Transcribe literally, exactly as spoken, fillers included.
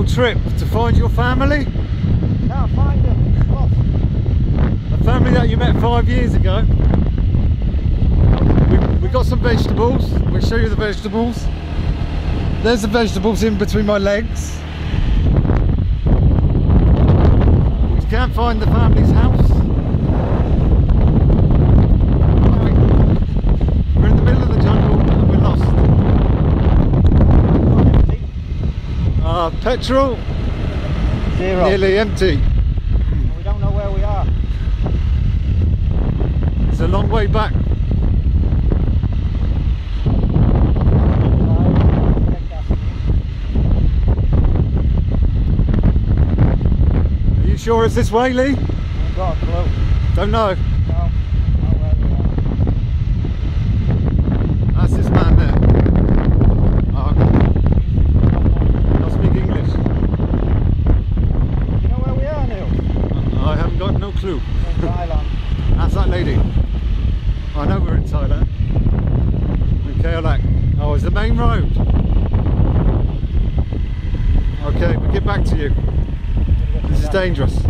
trip to find your family? Can't find them. Lost. A family that you met five years ago. We, we got some vegetables. We'll show you the vegetables. There's the vegetables in between my legs. We can't find the family's house. We're in the middle of the jungle and we're lost. Empty. Uh, petrol, Zero. nearly empty. We don't know where we are. It's a long way back. Are you sure it's this way, Lee? I've got a clue. Don't know. No, not where we are. That's this man there. Oh, I'll speak English. You know where we are, Neil? I haven't got no clue. In Thailand. That's that lady. I know we're in Thailand. In Kaolak. Oh, it's the main road. Okay, we'll get back to you. This is dangerous.